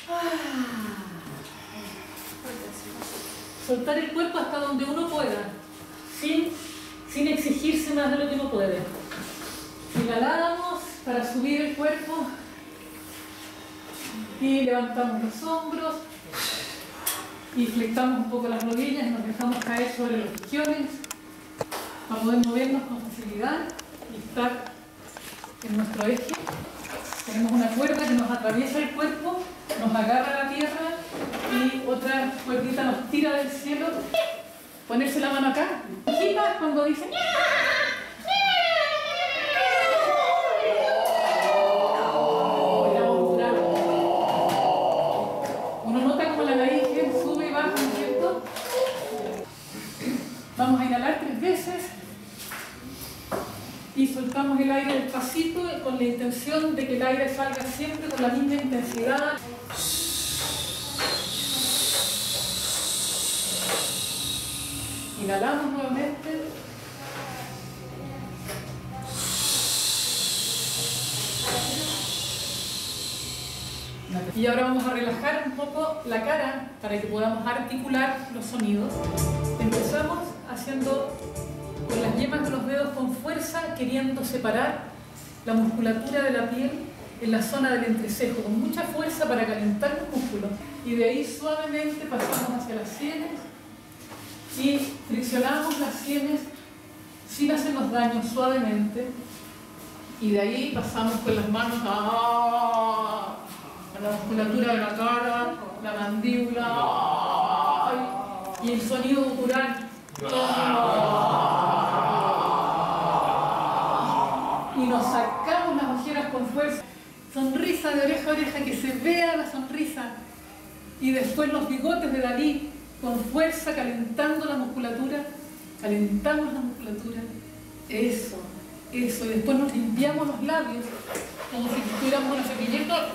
Soltar el cuerpo hasta donde uno pueda, sin exigirse más de lo que uno puede. Inhalamos para subir el cuerpo y levantamos los hombros y flectamos un poco las rodillas y nos dejamos caer sobre los isquiones para poder movernos con facilidad y estar en nuestro eje. Tenemos una cuerda que nos atraviesa el cuerpo, nos agarra a la tierra y otra cuerdita nos tira del cielo. Ponerse la mano acá. Chicas, cuando dicen uno nota como la nariz sube y baja, ¿no es cierto? Vamos a inhalar 3 veces y soltamos el aire despacito con la intención de que el aire salga siempre con la misma intensidad. Inhalamos nuevamente. Y ahora vamos a relajar un poco la cara para que podamos articular los sonidos. Empezamos haciendo con las yemas de los dedos con fuerza, queriendo separar la musculatura de la piel en la zona del entrecejo, con mucha fuerza para calentar los músculos. Y de ahí suavemente pasamos hacia las sienes y friccionamos las sienes sin hacernos daño, suavemente. Y de ahí pasamos con las manos a la musculatura de la cara, la mandíbula y el sonido gutural. Y nos sacamos las ojeras con fuerza. Sonrisa de oreja a oreja, que se vea la sonrisa. Y después los bigotes de Dalí, con fuerza, calentando la musculatura. Calentamos la musculatura. Eso. Y después nos limpiamos los labios, como si tuviéramos una cepilleta.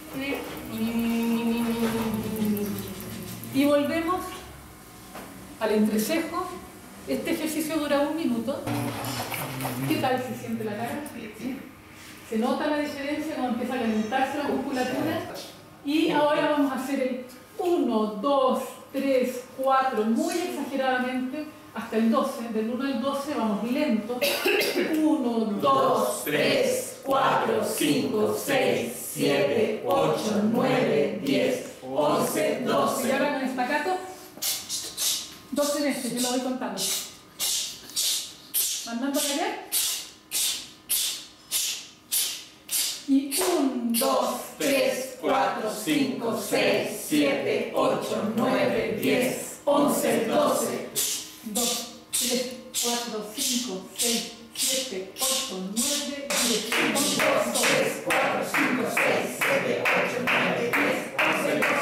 Y volvemos al entrecejo. Este ejercicio dura 1 minuto. ¿Qué tal se siente la cara? ¿Sí? ¿Se nota la diferencia cuando empieza a calentarse la musculatura? Y ahora vamos a hacer el 1, 2, 3, 4, muy exageradamente, hasta el 12. Del 1 al 12 vamos lento. 1, 2, 3, 4, 5, 6, 7, 8, 9, 10, 11, 12. Y ahora con estacato, 12 veces, yo lo voy contando. Mandando a callar. Y 1, 2, 3, 4, 5, 6, 7, 8, 9, 10, 11, 12. 2, 3, 4, 5, 6, 7, 8, 9, 10. 1, 2, 3, 4, 5, 6, 7, 8, 9, 10, 11, 12.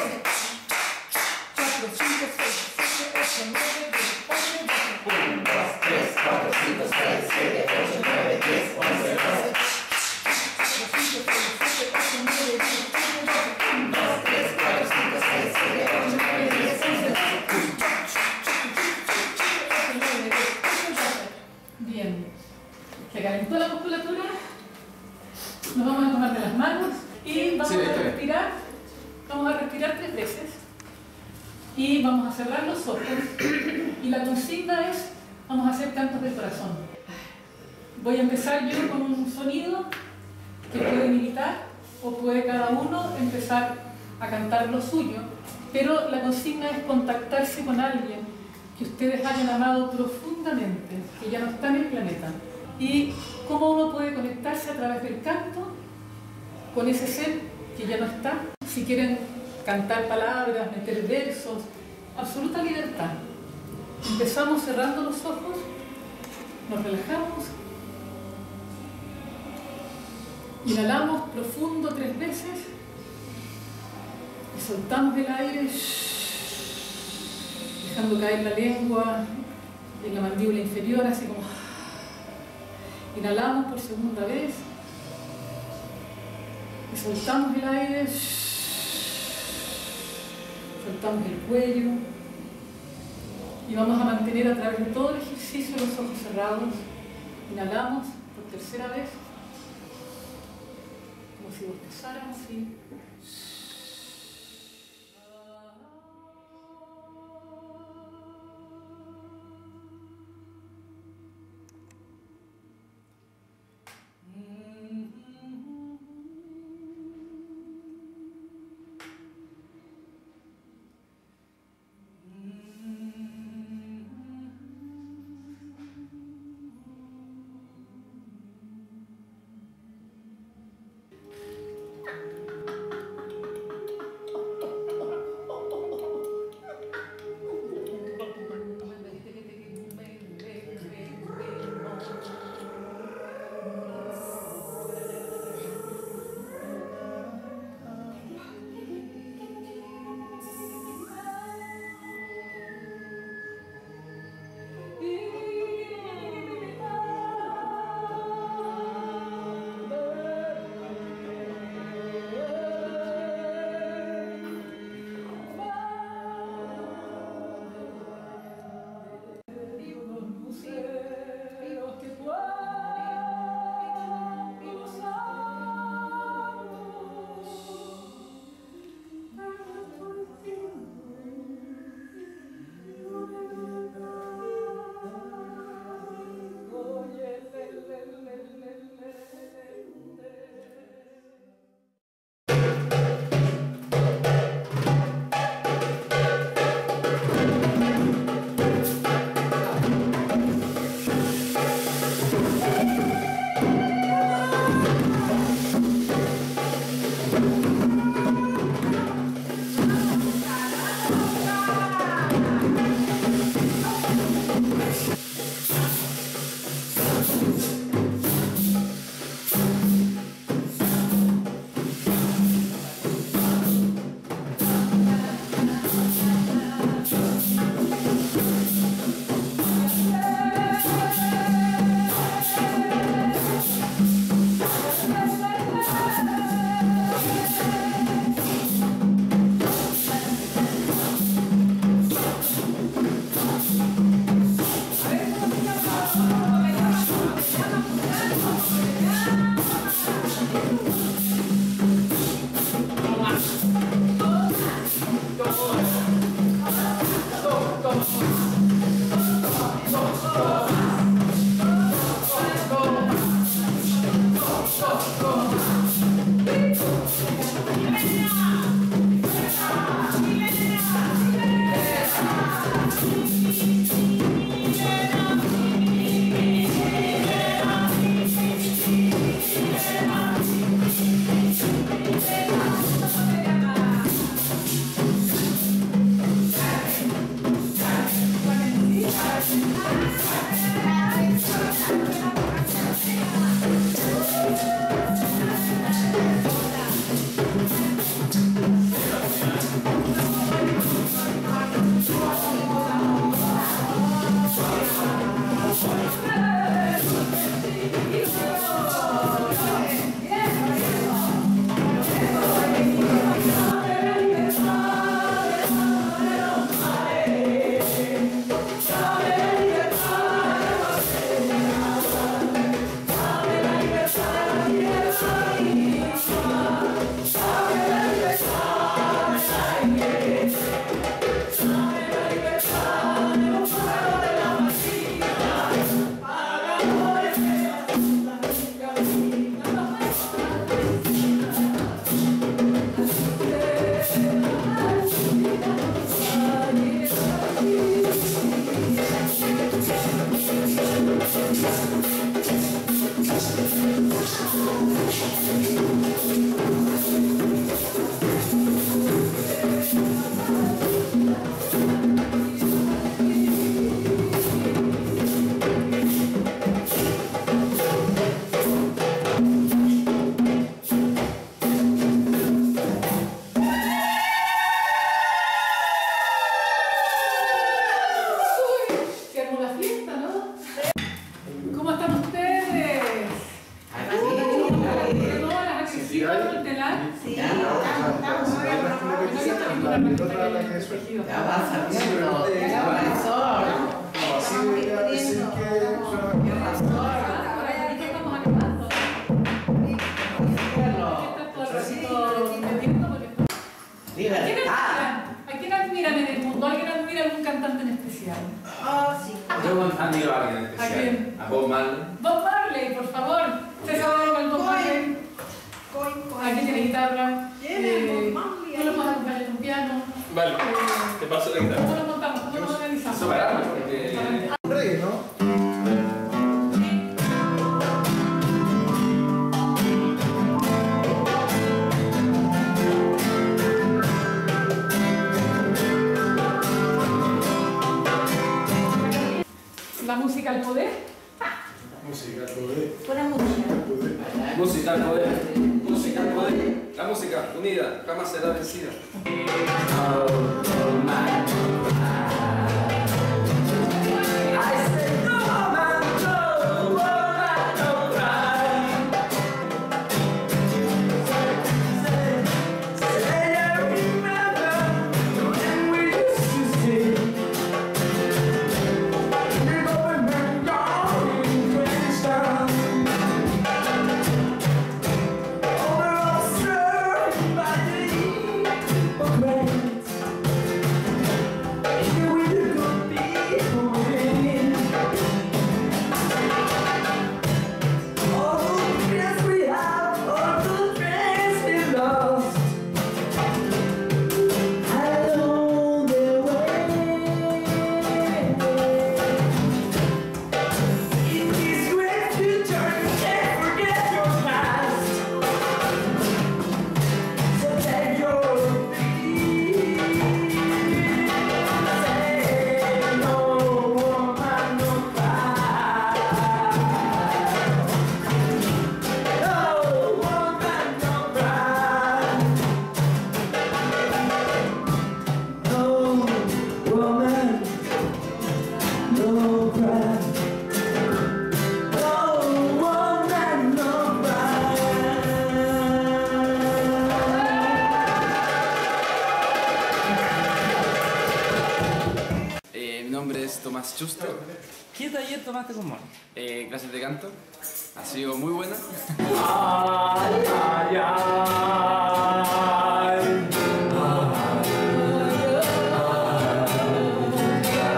4, 5, 6, 7, 8, 9, 10, 11, 12. 1, 2, 3, 4, 5, 6, 7, 8, 9, 10, 11, 12. 4, 5, 6, 7, 8, 9, 10, 1, 2, 3, 4, 5, 6, 7, 8, 9, 10, 11, 12. Bien. Se calentó la musculatura. Nos vamos a tomar de las manos y vamos a respirar. Vamos a respirar 3 veces. Y vamos a cerrar los ojos. Y la consigna es, vamos a hacer cantos del corazón. Voy a empezar yo con un sonido que pueden imitar o puede cada uno empezar a cantar lo suyo. Pero la consigna es contactarse con alguien que ustedes hayan amado profundamente, que ya no está en el planeta. Y cómo uno puede conectarse a través del canto con ese ser que ya no está. Si quieren cantar palabras, meter versos, absoluta libertad. Empezamos cerrando los ojos, nos relajamos, inhalamos profundo 3 veces y soltamos el aire, dejando caer la lengua en la mandíbula inferior, así como. Inhalamos por segunda vez y soltamos el aire, soltamos el cuello y vamos a mantener a través de todo el ejercicio los ojos cerrados. Inhalamos por tercera vez, como si bostezáramos y ¿A quién admiran en el mundo? ¿Alguien admira a algún cantante en especial? Sí. Yo admiro a alguien en especial. ¿A quién? A Bob Marley. Bob Marley, por favor. ¿Se sabe con Bob Marley? Aquí tiene guitarra. Tú lo puedes acompañar con piano. Vale, te paso la guitarra. ¿Cómo lo montamos? ¿Cómo lo organizamos? Eso para porque... Reggae, ¿no? La música al poder. Música al poder. Buena música. Música al poder. Música al poder. La música unida jamás será vencida. Mi nombre es Tomás Chusto. ¿Qué taller tomaste con Mono? Clases de canto. Ha sido muy buena. Ay, ay, ay.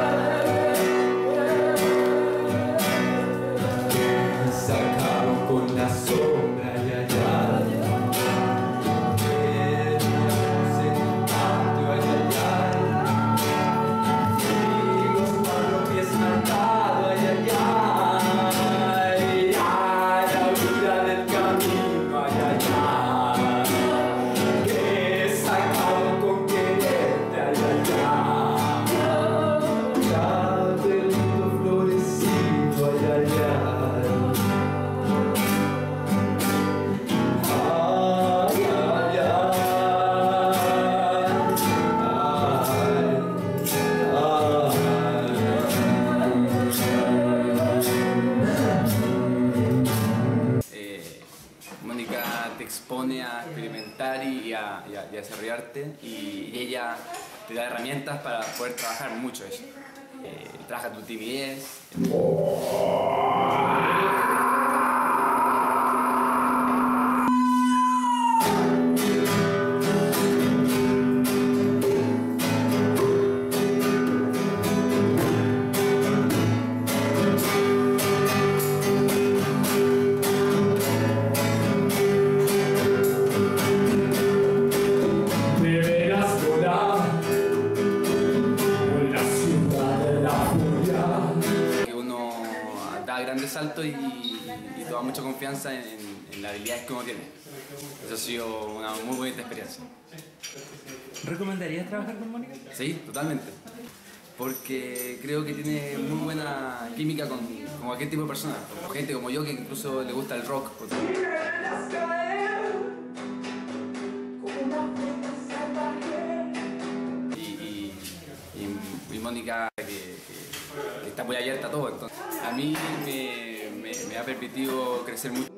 y desarrollarte y ella te da herramientas para poder trabajar mucho eso. Trabaja tu timidez. Grandes saltos y toma mucha confianza en las habilidades que uno tiene. Eso ha sido una muy bonita experiencia. ¿Recomendarías trabajar con Mónica? Sí, totalmente. Porque creo que tiene muy buena química con cualquier tipo de persona. Con gente como yo que incluso le gusta el rock. Y Mónica que está muy abierta a todo, entonces a mí me ha permitido crecer mucho.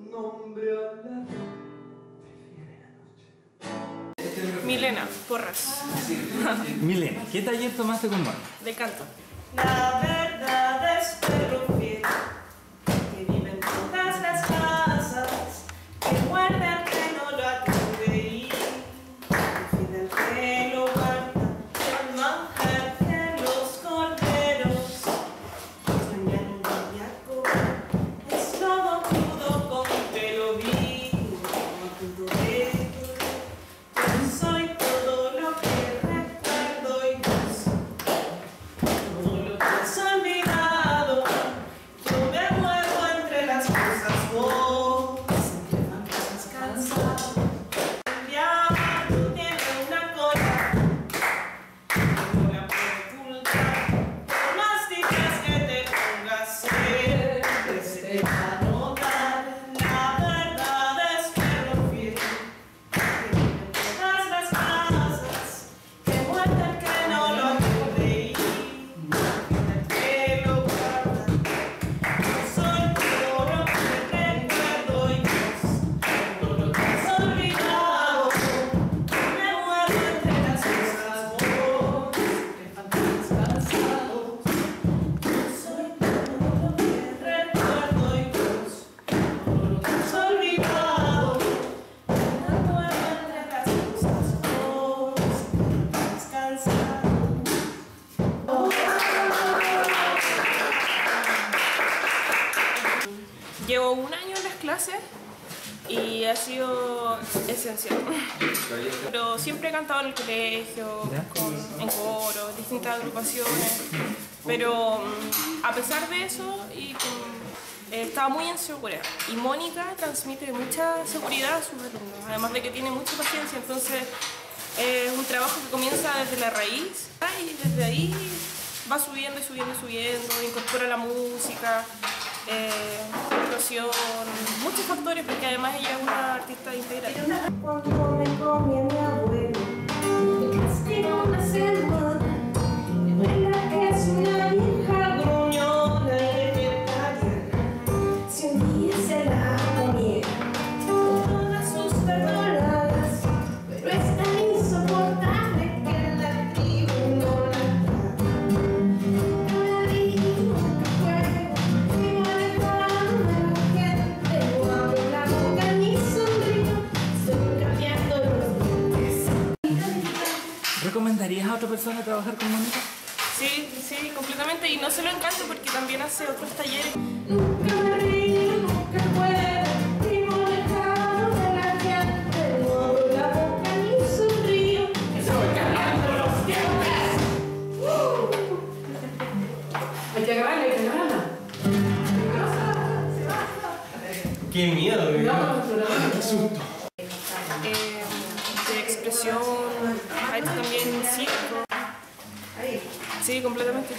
Milena Porras. Milena, ¿qué taller tomaste con Mónica? De canto. La verdad es perro fiel, que vive en todas las casas, que guarda el que no lo acude y fiel el que lo guarda, el manjar que los corderos sueñan un bellaco, es todo crudo con pelo vivo, como todo de yo soy todo lo que recuerdo y gozo. Todo lo que has olvidado, yo me muevo entre las cosas, vos, entre fantasmas cansados. El diablo tiene una cola, que no la puede ocultar, por más tibias que te pongas, siempre se te va a notar. La verdad es perro fiel, que vive en todas las casas, que muerde el que no lo acude y el que lo guarda. Yo soy todo lo que recuerdo y vos, todo lo que has olvidado. Me muevo entre las cosas, vos, entre fantasmas cansados. Yo soy todo lo que recuerdo y vos, todo lo que has olvidado. Me muevo entre las cosas, vos, fantasmas cansados. Llevo un año en las clases y ha sido esencial. Pero siempre he cantado en el colegio, en coros, distintas agrupaciones. Pero a pesar de eso, estaba muy insegura. Y Mónica transmite mucha seguridad a sus alumnos, además de que tiene mucha paciencia. Entonces es un trabajo que comienza desde la raíz y desde ahí va subiendo y subiendo y subiendo, incorpora la música, actuación, muchos factores, porque además ella es una artista integral. Cuando me comía mi abuelo, me castigó una semana. Mi abuela es una vieja gruñona y vegetariana. Si un día se la comiera, con todas sus perdonadas, pero es tan insoportable que la tribu no la trata. No la vi, nunca juego, vivo alejado de la gente. No abro la boca ni sonrío, estoy cambiando los dientes. ¿Recomendarías a otra persona trabajar con Mónica? Sí, sí, completamente. Y no solo en canto, porque también hace otros talleres. Nunca me río, nunca juego, vivo alejado de la gente. No abro la boca ni sonrío, estoy cambiando los dientes. Hay que agarrarla, hay que agarrarla. Qué miedo, De expresión, ha hecho también circo. Sí, completamente.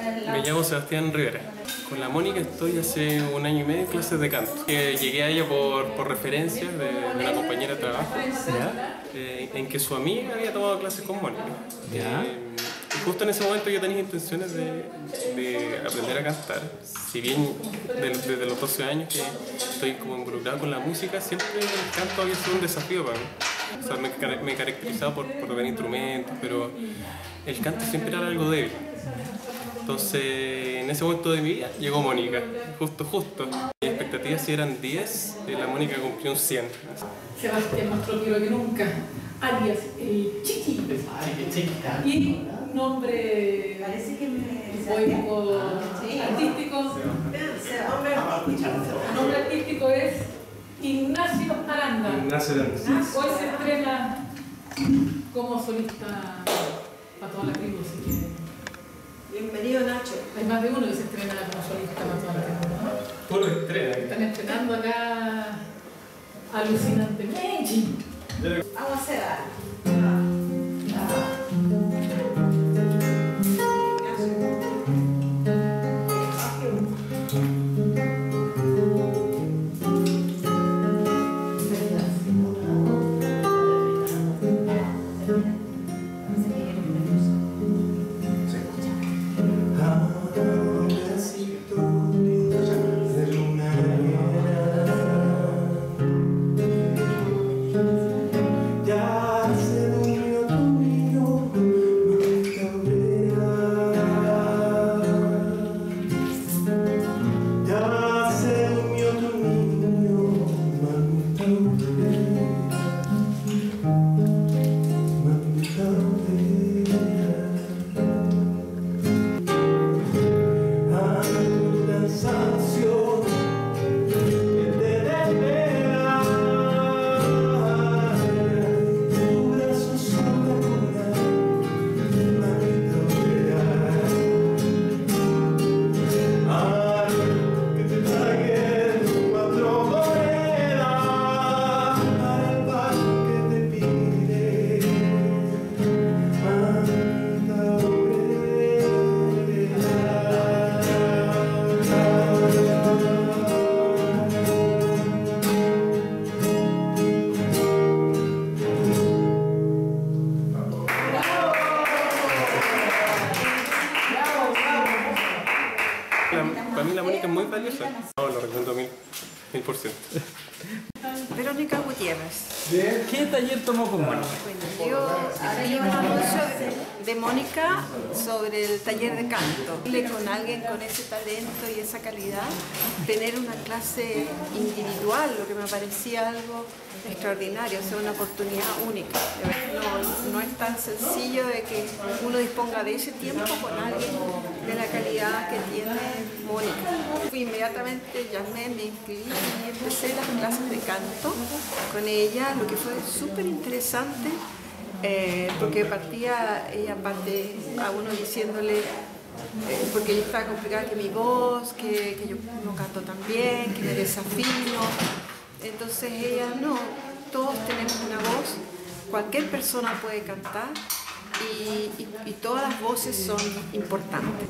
Me llamo Sebastián Rivera. Con la Mónica estoy hace 1 año y medio en clases de canto. Llegué a ella por referencias de una compañera de trabajo, en que su amiga había tomado clases con Mónica. Y justo en ese momento yo tenía intenciones de aprender a cantar. Si bien desde los 12 años que estoy como involucrado con la música, siempre el canto había sido un desafío para mí. O sea, me he caracterizado por tocar instrumentos, pero el canto siempre era algo débil. Entonces, en ese momento de mi vida llegó Mónica, justo. Mis expectativas si eran 10, la Mónica cumplió un 100. Sebastián más propio que nunca, alias el Chiqui. Y nombre poético artístico. Nombre artístico es Ignacio Aranda. Hoy se estrena como solista para toda la tribu, así que... Bienvenido, Nacho. Hay más de uno que se estrena como solista para toda la tribu, ¿no? Puro estreno. Están estrenando acá alucinantemente. Vamos a hacer algo. Para mí la Mónica es muy valiosa. No, lo recomiendo 1000%. Verónica Gutiérrez. ¿Qué taller tomó con Mónica? Bueno, yo vi un anuncio de Mónica sobre el taller de canto. Con alguien con ese talento y esa calidad, tener una clase individual, lo que me parecía algo extraordinario, o sea, una oportunidad única. No es tan sencillo de que uno disponga de ese tiempo con alguien de la calidad que tiene Mónica. Inmediatamente llamé, me inscribí y empecé las clases de canto con ella, lo que fue súper interesante, porque ella parte a uno diciéndole, porque yo estaba complicada que mi voz, que yo no canto tan bien, que me desafino. Entonces ella, no, todos tenemos una voz, cualquier persona puede cantar y todas las voces son importantes.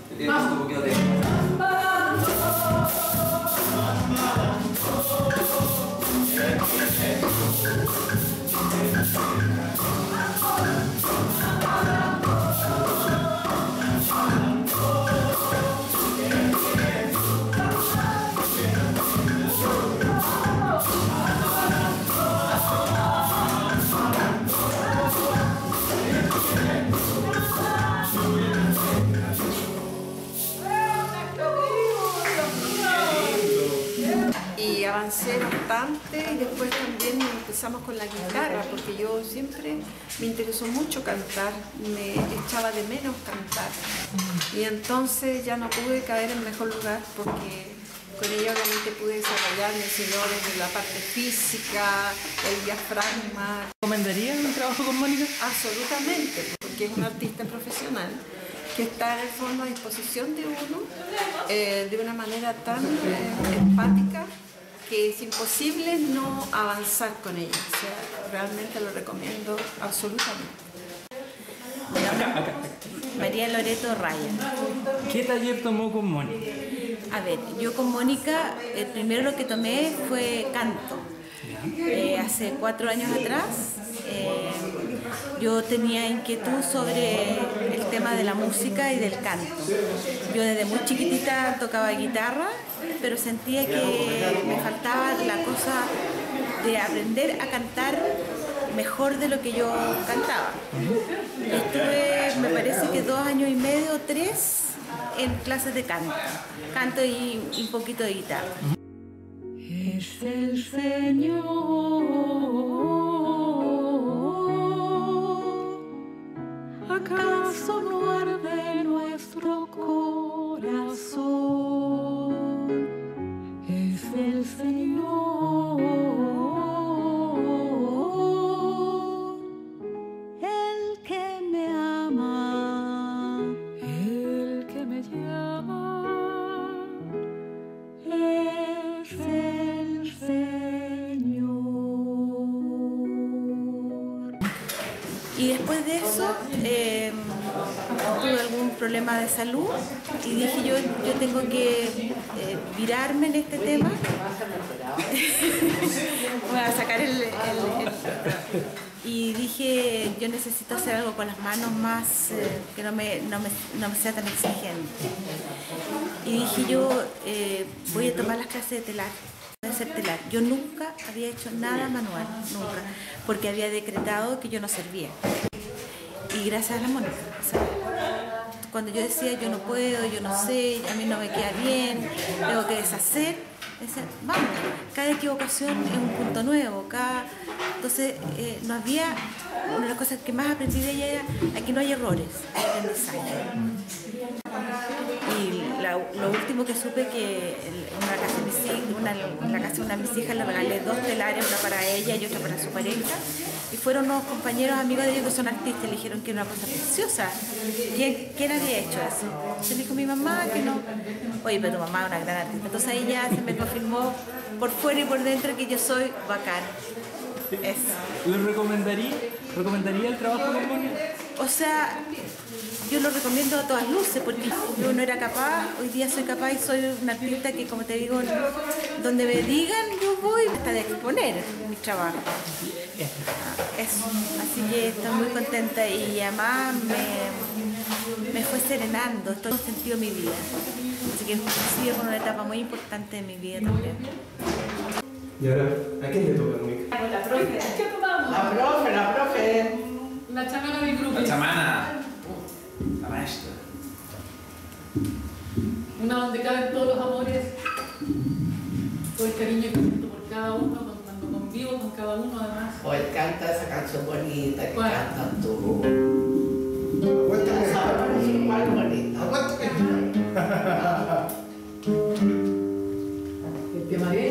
Y avancé bastante y después también empezamos con la guitarra, porque yo siempre me interesó mucho cantar, me echaba de menos cantar. Y entonces ya no pude caer en mejor lugar porque con ella obviamente pude desarrollarme, sino desde la parte física, el diafragma. ¿Recomendarías un trabajo con Mónica? Absolutamente, porque es una artista profesional que está en el fondo a disposición de uno de una manera tan empática que es imposible no avanzar con ella. O sea, realmente lo recomiendo absolutamente. Acá. María Loreto Ryan. ¿Qué taller tomó con Mónica? A ver, yo con Mónica, primero lo que tomé fue canto. Hace 4 años atrás yo tenía inquietud sobre el tema de la música y del canto. Yo desde muy chiquitita tocaba guitarra, pero sentía que me faltaba la cosa de aprender a cantar mejor de lo que yo cantaba. Estuve, me parece que 2 años y medio o 3 en clases de canto y un poquito de guitarra. Es el Señor, ¿acaso no arde nuestro corazón? Es el Señor, el que me ama, el que me llama. Es el Señor. Y después de eso tuve algún problema de salud y dije yo tengo que virarme en este tema. Voy a sacar y dije yo necesito hacer algo con las manos más que no me sea tan exigente. Y dije yo voy a tomar las clases de telar. De hacer telar. Yo nunca había hecho nada manual, nunca, porque había decretado que yo no servía. Y gracias a la Mónica, o sea, cuando yo decía yo no puedo, yo no sé, a mí no me queda bien, tengo que deshacer, vamos, cada equivocación es un punto nuevo, entonces no había, una de las cosas que más aprendí de ella era aquí no hay errores, hay aprendizaje. Y lo último que supe que en la casa de una de mis hijas le regalé 2 telares, una para ella y otra para su pareja. Y fueron unos compañeros amigos de ellos que son artistas y le dijeron que era una cosa preciosa. ¿Quién había hecho eso? Se dijo mi mamá que no. Oye, pero tu mamá es una gran artista. Entonces ahí ya se me confirmó por fuera y por dentro que yo soy bacán. ¿Lo recomendaría el trabajo con Mónica? O sea, yo lo recomiendo a todas luces porque yo no era capaz, hoy día soy capaz y soy una artista que, como te digo, donde me digan yo voy hasta de exponer mi trabajo. Eso. Así que estoy muy contenta y además me fue serenando, esto ha sentido mi vida. Así que sigue con una etapa muy importante de mi vida también. ¿Y ahora a quién le toca, Mónica? La profe. ¿Qué tomamos? La profe. La chamana del grupo. La chamana. La maestra. Una donde caben todos los amores, todo el cariño que siento por cada uno, cuando convivo con cada uno además. Hoy canta esa canción bonita que ¿cuál? cantas tú. Ya sabes, igual bonita. ¿El tema es?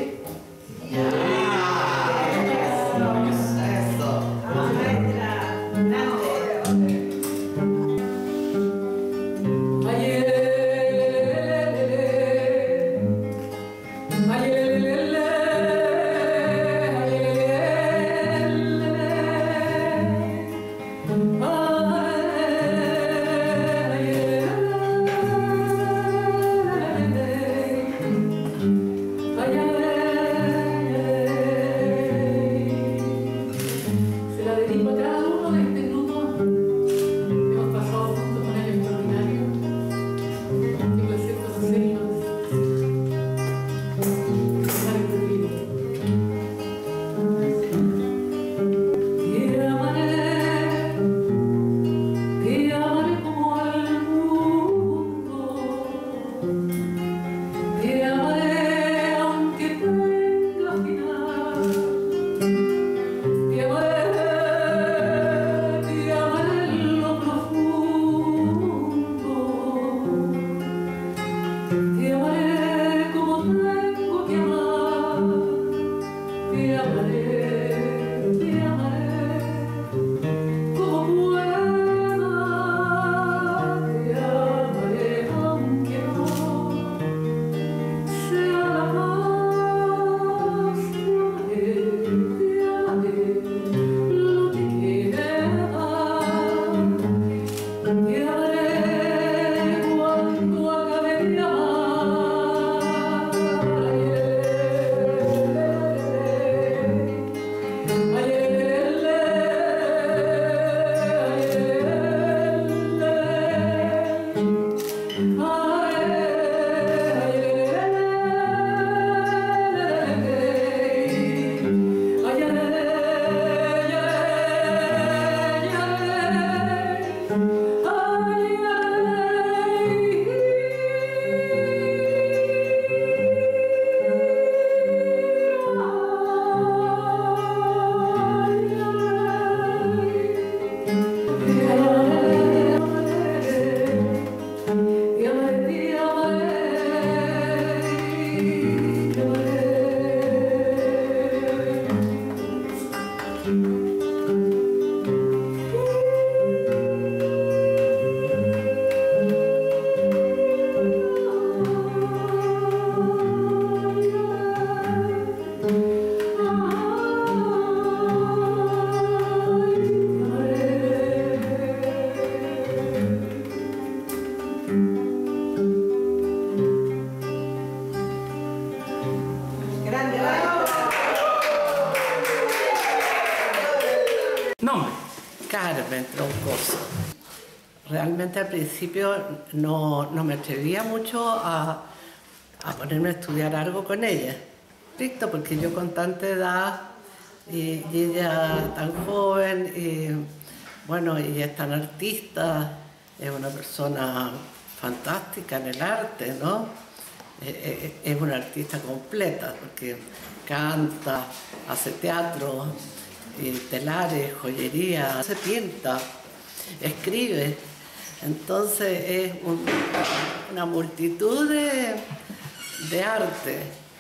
Oh me entró un gozo. Realmente al principio no me atrevía mucho a ponerme a estudiar algo con ella. Estricto, porque yo con tanta edad y ella tan joven, y bueno, ella es tan artista, es una persona fantástica en el arte, ¿no? Es una artista completa, porque canta, hace teatro, telares, joyería, se pinta, escribe. Entonces es una multitud de arte.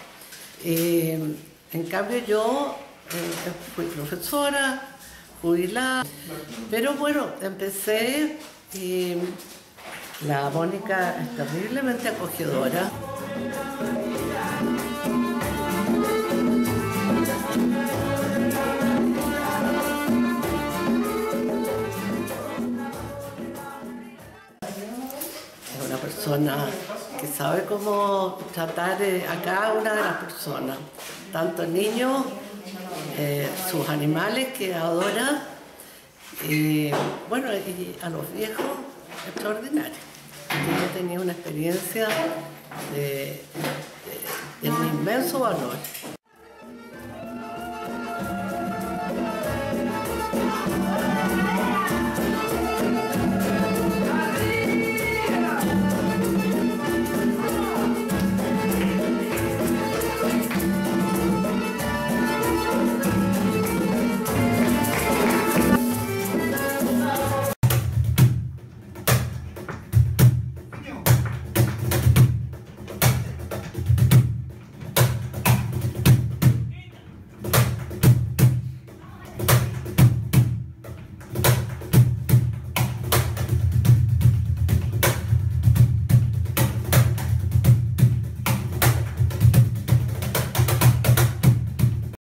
En cambio yo fui profesora, jubilada, pero bueno, empecé y la Mónica es terriblemente acogedora. Es una persona que sabe cómo tratar a cada una de las personas, tanto niños, sus animales que adora, bueno, y a los viejos, extraordinarios. Yo tenía una experiencia de un inmenso valor.